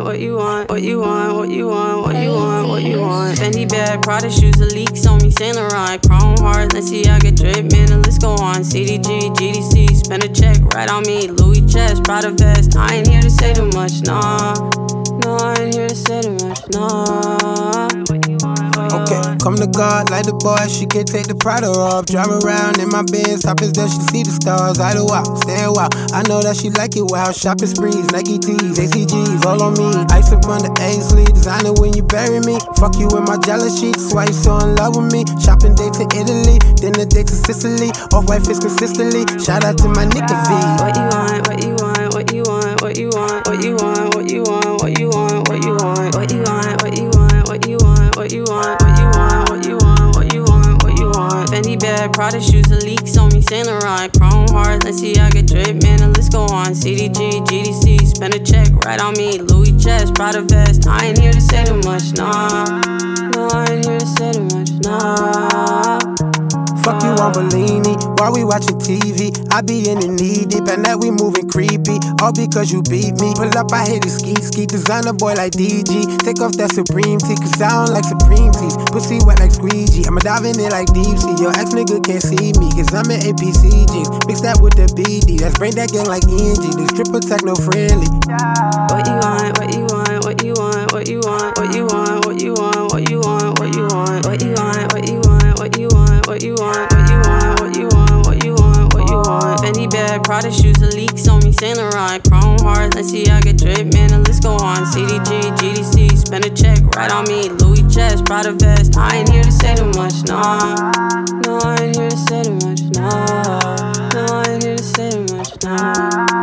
what you want, what you want, what you want, what you want, what you want. Fendi bag, Prada shoes, Alyx on me, Saint Laurent, chrome heart, lenciaga drip, man, the list go on. CDG, GDC, spend a check right on me. Louis chest, Prada vest. I ain't here to say too much, nah. No, I ain't here to say too much, nah. Okay, come to God like the boy, she can't take the Prada off. Drive around in my Benz, top is there, she see the stars. Idyllwild, stay wild, I know that she like it wild. Shopping sprees, Nike tees, ACGs, all on me. Ice up under Ainsley, designer when you bury me. Fuck you in Margiela sheets, why you so in love with me? Shopping day to Italy, dinner day to Sicily. Off-white fist consistently, shout out to my nigga V. What you want, what you want, what you want, what you want, what you want, what you want, what you want, what you want, what you want, what you want, what you want, what you want, what you want, what you want, what you want, what you want. Fendi bag, Prada shoes, Alyx on me, Saint Laurent, chrome heart, lenciaga drip, man, the list go on. CDG, GDC, spend a check right on me. Louis chest, Prada vest. I ain't here to say too much, nah. No, I ain't here to say too much, nah. Fuck you on Bellini, while we watching TV. I be in the knee deep, and that we moving creepy. All because you beat me. Pull up, I hit a ski. Designer boy like DG. Take off that Supreme tee, cause I don't like Supreme tees. Pussy wet like squeegee. I'ma dive in it like deep sea. Your ex nigga can't see me, cause I'm in AP jeans. Mix that with the BD. That's brain that gang like ENG. This triple techno friendly. What you want, what you want, what you want, what you want, what you want, what you want, what you want, what you want, what you want, what you want, what you want, what you want, what you want, what you want, what you want, what you want. Fendi bag, Prada shoes, Alyx on me, Saint Laurent, chrome heart, lenciaga drip, man, the list go on. CDG, GDC, spend a check right on me. Louis chest, Prada vest. I ain't here to say too much, nah. No, I ain't here to say too much, nah. No, I ain't here to say too much, nah.